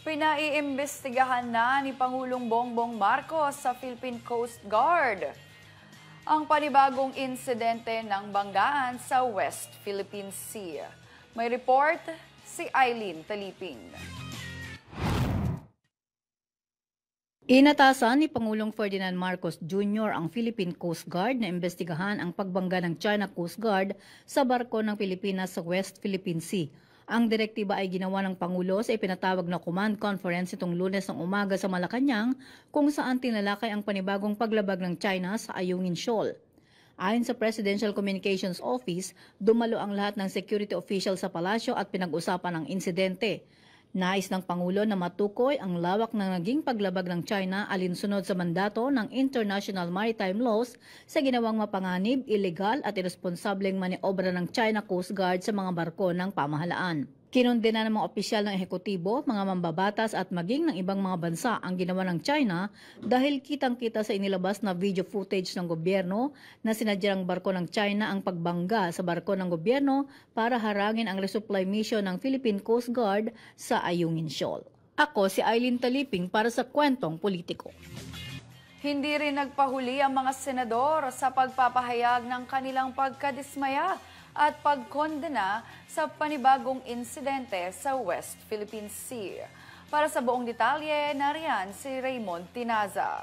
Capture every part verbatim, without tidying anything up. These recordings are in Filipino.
Pinaiimbestigahan na ni Pangulong Bongbong Marcos sa Philippine Coast Guard ang panibagong insidente ng banggaan sa West Philippine Sea. May report si Eileen Taliping. Inatasan ni Pangulong Ferdinand Marcos Junior ang Philippine Coast Guard na imbestigahan ang pagbangga ng China Coast Guard sa barko ng Pilipinas sa West Philippine Sea. Ang direktiba ay ginawa ng Pangulo sa ipinatawag na command conference itong Lunes ng umaga sa Malacanang kung saan tinalakay ang panibagong paglabag ng China sa Ayungin Shoal. Ayon sa Presidential Communications Office, dumalo ang lahat ng security official sa palasyo at pinag-usapan ang insidente. Nais ng Pangulo na matukoy ang lawak ng naging paglabag ng China alinsunod sa mandato ng International Maritime Laws sa ginawang mapanganib, ilegal at irresponsableng maniobra ng China Coast Guard sa mga barko ng pamahalaan. Kinondena ng mga opisyal ng ehekutibo, mga mambabatas at maging ng ibang mga bansa ang ginawa ng China dahil kitang-kita sa inilabas na video footage ng gobyerno na sinadyang barko ng China ang pagbangga sa barko ng gobyerno para harangin ang resupply mission ng Philippine Coast Guard sa Ayungin Shoal. Ako si Eileen Taliping para sa Kwentong Politiko. Hindi rin nagpahuli ang mga senador sa pagpapahayag ng kanilang pagkadismaya at pagkondena sa panibagong insidente sa West Philippine Sea. Para sa buong detalye, nariyan si Raymond Tinaza.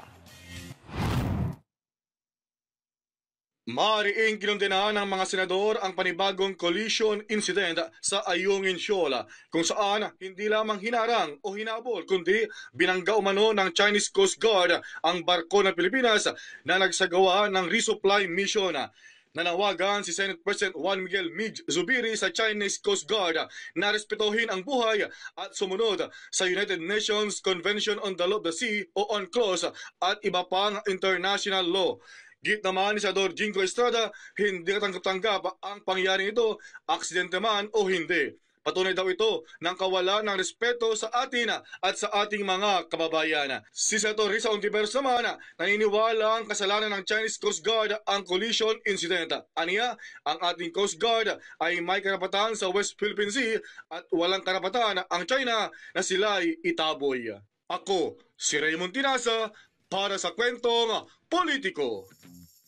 Maariing kinondenahan ng mga senador ang panibagong collision incident sa Ayungin Shoal kung saan hindi lamang hinarang o hinabol kundi binangga umano ng Chinese Coast Guard ang barko ng Pilipinas na nagsagawa ng resupply mission. Nanawagan si Senate President Juan Miguel Mig Zubiri sa Chinese Coast Guard na respetuhin ang buhay at sumunod sa United Nations Convention on the Law of the Sea o UNCLOS at iba pang international law. Git naman ni Senador Jingo Estrada, hindi katanggap-tanggap ang pangyayaring ito, aksidente man o hindi. Patunay daw ito ng kawalan ng respeto sa atin at sa ating mga kababayan. Si Senator Risa Ontiveros naman naniniwala ang kasalanan ng Chinese Coast Guard ang collision incident. Aniya, ang ating Coast Guard ay may karapatan sa West Philippine Sea at walang karapatan ang China na sila'y itaboy. Ako, si Raymond Tinaza para sa Kwentong Politiko.